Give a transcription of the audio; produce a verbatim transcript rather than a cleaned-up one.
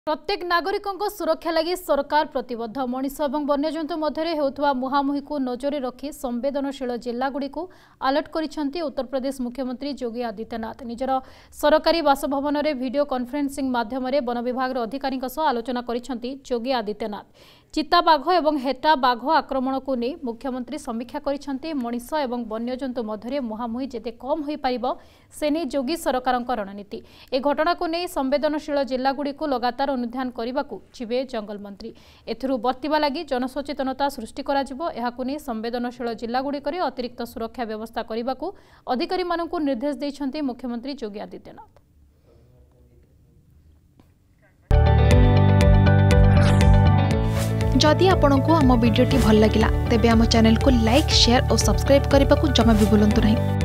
प्रत्येक नागरिकों सुरक्षा लगी सरकार प्रतिबद्ध। मनीष और वन्यजंतु मध्य होता मुहांमुही को नजर रखी संवेदनशील जिलागुड़ी को अलर्ट कर उत्तर प्रदेश मुख्यमंत्री योगी आदित्यनाथ निजर सरकारी बासभवन में वीडियो कॉन्फ्रेंसिंग माध्यम वन विभाग अधिकारी आलोचना कर योगी आदित्यनाथ चिता बाघ और हेटा बाघ आक्रमण को नहीं मुख्यमंत्री समीक्षा कर मनीष और वन्यजंतु मध्य मुहांमुही जेते कम हो पार से नहीं योगी सरकार रणनीति। ए घटना को नहीं संवेदनशील जिलागुड़ी को लगातार अनुध्यान करने को जीवे जंगल मंत्री। एथुरु बर्तिबा लगी जनसचेतनता सृष्टि करा जिवो। एहाकु नै संवेदनशील जिलागुड़िक अतिरिक्त सुरक्षा व्यवस्था करने को अधिकारी मानकु निर्देश दैछन्ति मुख्यमंत्री योगी आदित्यनाथ। जदि आपंक आम भिडी भल लगा तेब आम चैनल को लाइक शेयर और सब्सक्राइब करने को जमा भी भूलु नहीं।